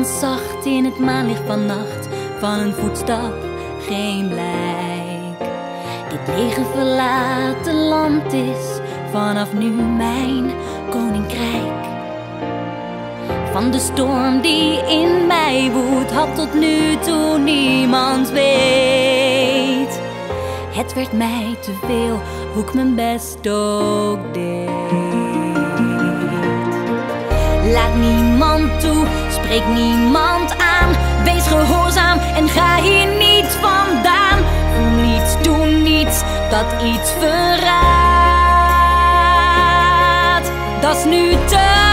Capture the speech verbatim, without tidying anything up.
Niemand zacht in het maanlicht van nacht, van een voetstap geen blijk. Dit lege verlaten land is vanaf nu mijn koninkrijk. Van de storm die in mij woedt, had tot nu toe niemand weet. Het werd mij te veel, hoe ik mijn best ook deed. Laat niemand toe, spreek niemand aan. Wees gehoorzaam en ga hier niet vandaan. Voel niets, doe niets dat iets verraadt. Dat is nu te